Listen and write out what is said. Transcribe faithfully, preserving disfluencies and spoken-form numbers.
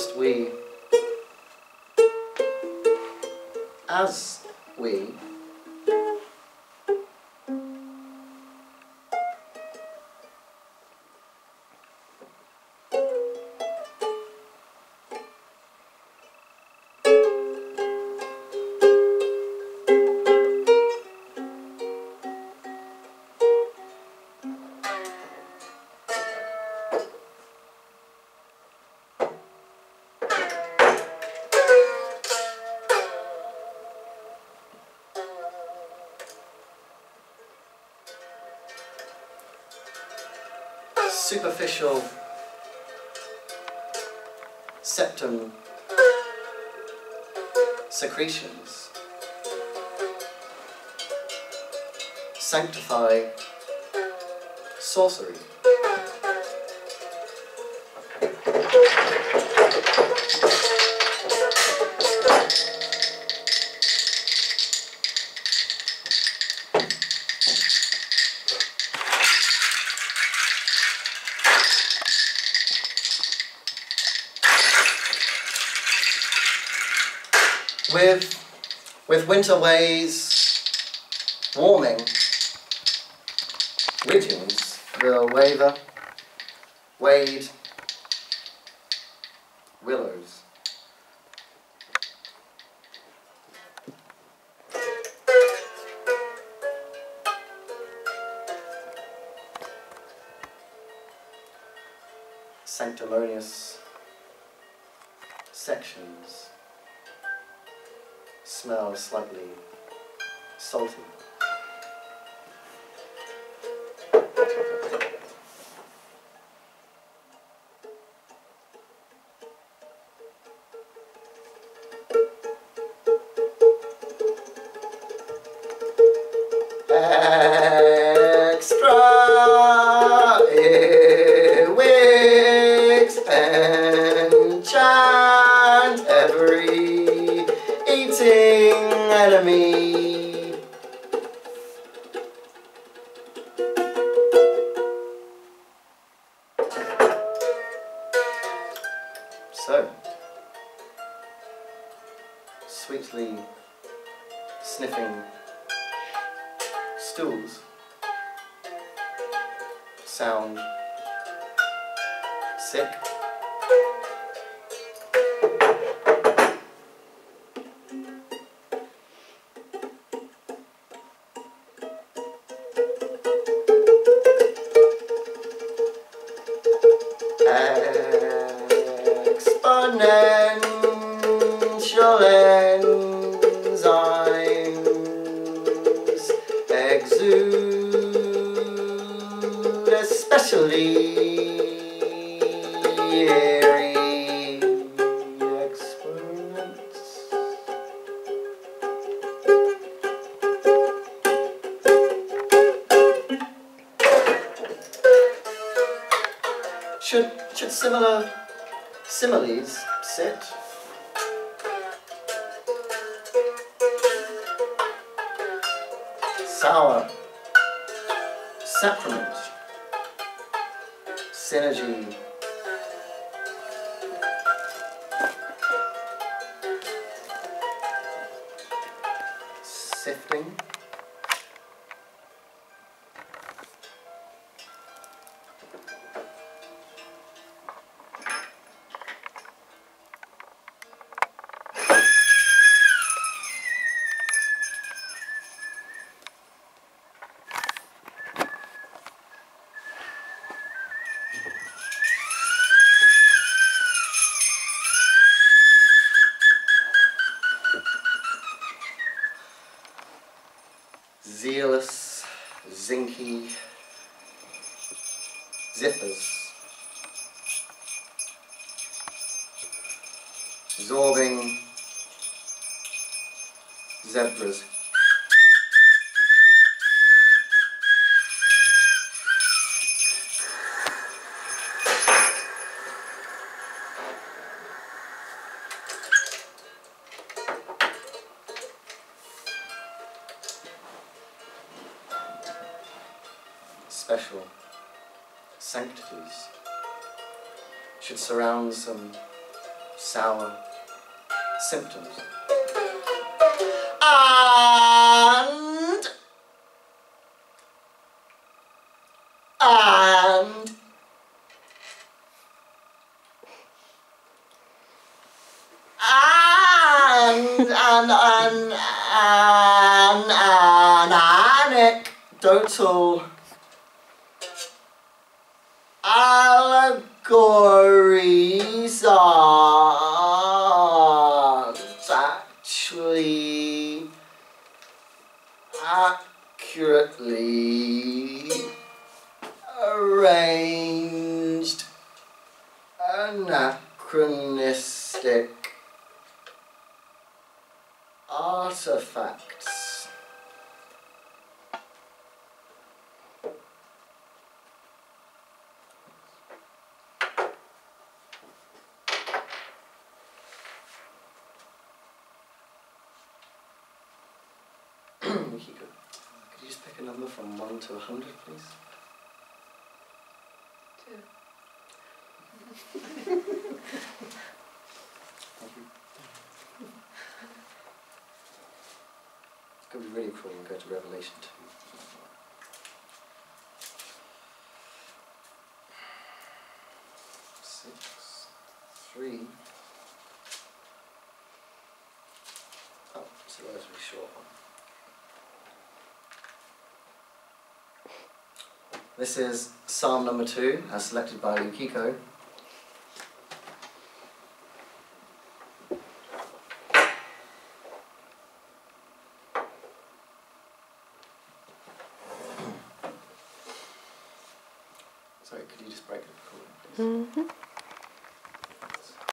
just we, as we, superficial septum secretions sanctify sorcery. With, with winter ways warming, widgeons will waver, wade, willows. Sanctimonious sections smell slightly salty. Extra earwigs enchant every eating enemy. So, sweetly sniffing stools sound sick. Exponential enzymes exude especially eerie experiments. Should, should similar similes sit? Sour sacrament, synergy, sifting. Zealous, zinky zippers, absorbing zebras. Special sanctities should surround some sour symptoms. And and and and and and and anecdotal allegories aren't actually accurately arranged anachronistic artifacts. Yukiko, could you just pick a number from one to a hundred, please? Two. Thank you. It's going to be really cool when we go to Revelation two. Six, three. Oh, it's a relatively short one. This is Psalm number two, as selected by Yukiko. Sorry, could you just break the recording, please? Mm-hmm.